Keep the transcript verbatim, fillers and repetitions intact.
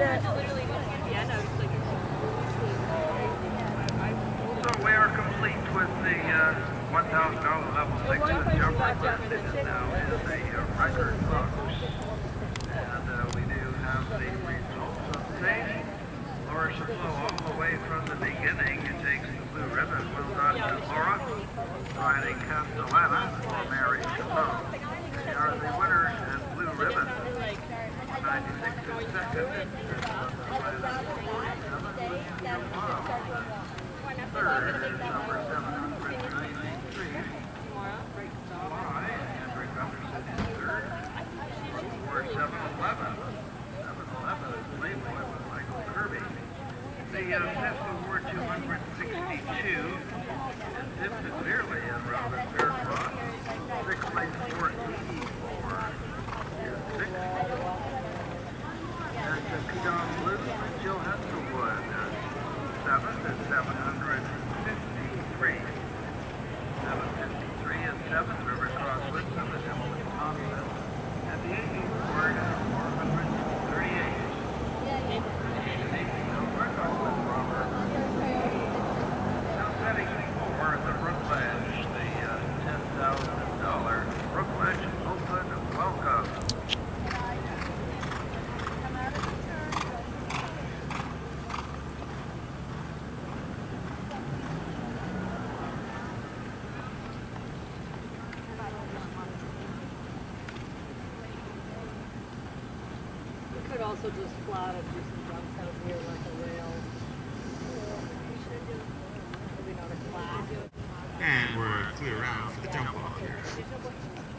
So we are complete with the uh, one thousand dollar level six jumper. This now is a uh, record, folks. And uh, we do have the results of the race. Laura Chapeau all the way from the beginning. It takes the blue ribbon. Well done to Laura. Riding Castellana for Mary Chapeau. They are the winners and blue ribbon. ninety-six is second. Third is number seven hundred ninety-three. Why? Hendrick Gunderson is third. Or seven eleven. seven eleven is Playboy with Michael Kirby. The uh, fifth award two hundred sixty-two is Zip Severely and Robert Faircross. Sixth place four eighty-four is sixth. And the Peon Blues with Jill Hesselwood. Seventh is seven hundred fifty-three. seven fifty-three is seventh. River Cross Whitson and Emily Thompson. And the eighteenth award is four hundred thirty-eight. Now setting for the Brookledge, the uh, ten thousand dollar Brookledge Open Welcome. Could also just flat and do some jumps out here like a rail. Maybe not a class. And we're clear around for the jump off here.